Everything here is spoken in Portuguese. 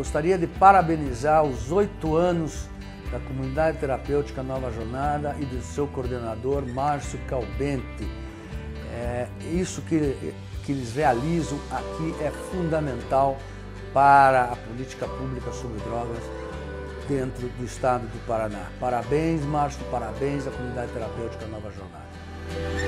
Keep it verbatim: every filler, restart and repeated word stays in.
gostaria de parabenizar os oito anos da Comunidade Terapêutica Nova Jornada e do seu coordenador, Márcio Calbente. É, isso que, que eles realizam aqui é fundamental para a política pública sobre drogas dentro do estado do Paraná. Parabéns, Márcio, parabéns à Comunidade Terapêutica Nova Jornada.